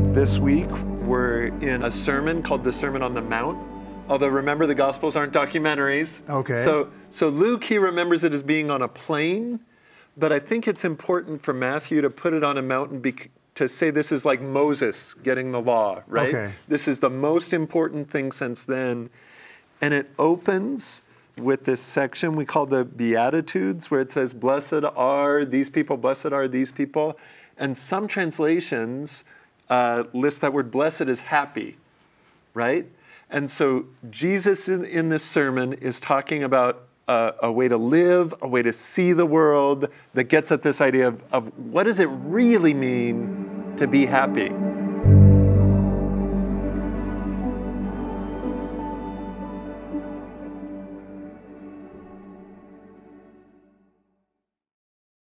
This week, we're in a sermon called the Sermon on the Mount. Although remember, the Gospels aren't documentaries. Okay. So Luke, he remembers it as being on a plain, but I think it's important for Matthew to put it on a mountain to say this is like Moses getting the law, right? Okay. This is the most important thing since then. And it opens with this section we call the beatitudes, where it says, blessed are these people, blessed are these people. And some translations list that word blessed as happy, right? And so Jesus in this sermon is talking about a way to live, a way to see the world that gets at this idea of what does it really mean to be happy?